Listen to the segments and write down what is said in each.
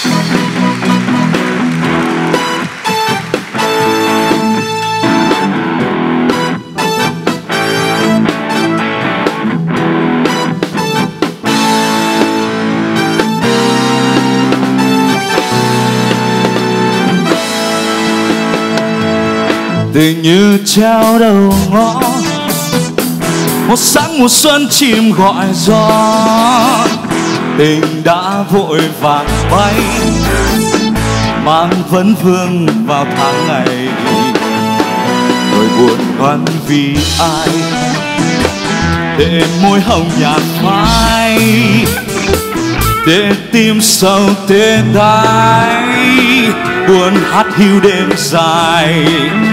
Tình như treo đầu ngõ, một sáng mùa xuân chim gọi gió. Tình đã vội vàng bay, mang vấn vương vào tháng ngày. Nỗi buồn khoăn vì ai, để môi hồng nhạt phai, để tim sâu tê tái, buồn hát hiu đêm dài.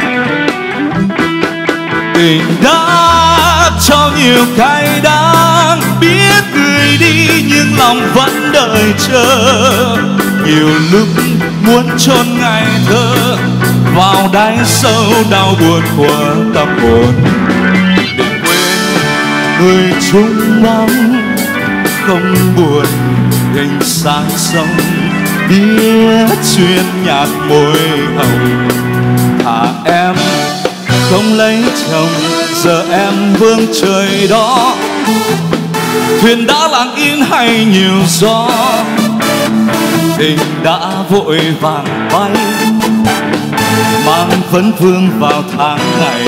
Tình đã cho nhiều cay đắng, biết gửi đi nhưng lòng vẫn đợi chờ. Nhiều lúc muốn chôn ngày thơ vào đáy sâu đau buồn của tâm hồn, để quên người chung bóng không buồn gánh sang sông. Biết chuyện nhạt môi hồng, thà em không lấy chồng, giờ em vương trời đó. Thuyền đã lặng yên hay nhiều gió, tình đã vội vàng bay, mang vấn vương vào tháng ngày.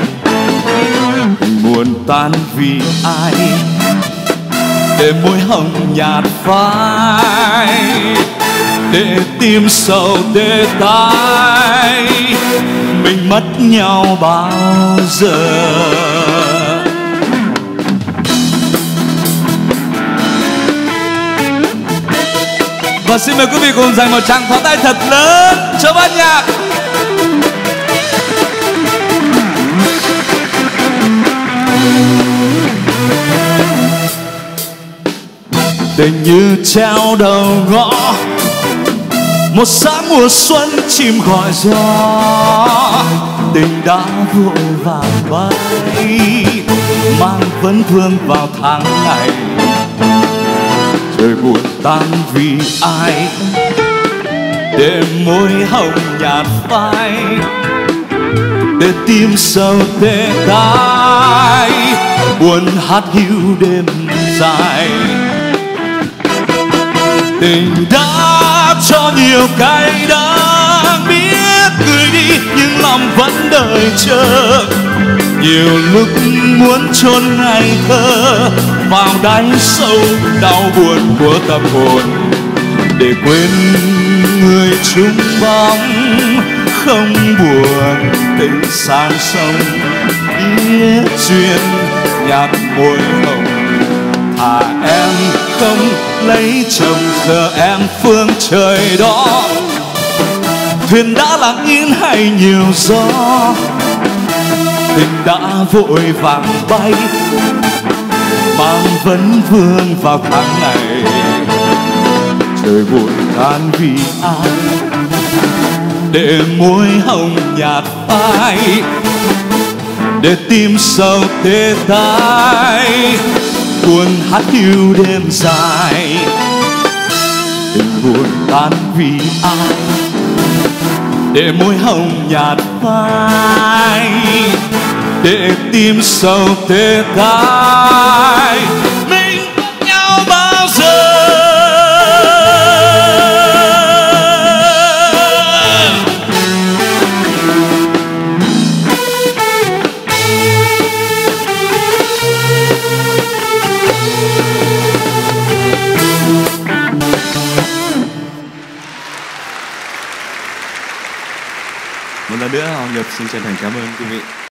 Buồn tan vì ai, để môi hồng nhạt phai, để tim sầu tê tái. Mình mất nhau bao giờ? Và xin mời quý vị cùng dành một tràng pháo tay thật lớn cho ban nhạc. Tình như treo đầu ngõ, một sáng mùa xuân chim gọi gió. Tình đã vội vàng bay, mang vấn vương vào tháng ngày. Trời buồn tan vì ai, để môi hồng nhạt phai, để tim sâu tê tái, buồn hát hiu đêm dài. Tình đã cho nhiều cay đắng, biết gửi đi nhưng lòng vẫn đợi chờ. Nhiều lúc muốn chôn ngày thơ vào đáy sâu đau buồn của tâm hồn, để quên người chung bóng không buồn tình sang sông. Biết chuyện nhạt môi hồng, thà em không lấy chồng, giờ em phương trời đó. Thuyền đã lặng yên hay nhiều gió, tình đã vội vàng bay, mang vấn vương vào tháng ngày. Trời buồn tan vì ai, để môi hồng nhạt phai, để tim sầu tê tái, buồn hát hiu đêm dài. Tình buồn tan vì ai, để môi hồng nhạt phai, để tim sầu tê tái. Mình mất nhau bao giờ? Một lần nữa Hoàng Nhập xin chân thành cảm ơn quý vị.